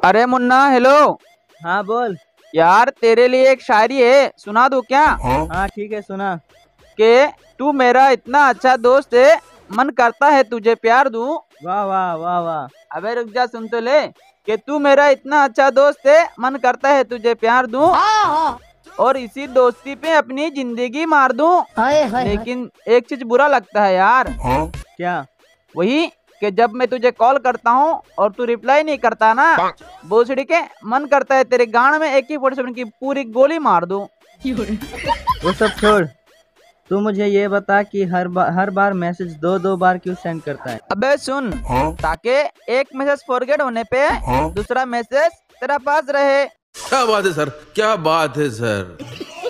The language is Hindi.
अरे मुन्ना, हेलो। हाँ बोल। यार तेरे लिए एक शायरी है, सुना दूं क्या? हाँ ठीक है, सुना। कि तू मेरा इतना अच्छा दोस्त है, मन करता है तुझे प्यार दूं। वाह वाह वाह वाह। अबे रुक जा, सुन तो ले। कि तू मेरा इतना अच्छा दोस्त है, मन करता है तुझे प्यार दूं, और इसी दोस्ती पे अपनी जिंदगी मार दूं। हाय हाय हाय। लेकिन एक चीज बुरा लगता है यार। क्या? वही कि जब मैं तुझे कॉल करता हूँ और तू रिप्लाई नहीं करता ना, भोसड़ी के मन करता है तेरे गांड में AK-47 की पूरी गोली मार दूं। वो सब छोड़, तू मुझे ये बता कि हर बार मैसेज दो दो बार क्यों सेंड करता है? अबे सुन, ताकि एक मैसेज फॉरगेट होने पे दूसरा मैसेज तेरा पास रहे। क्या बात है सर, क्या बात है सर।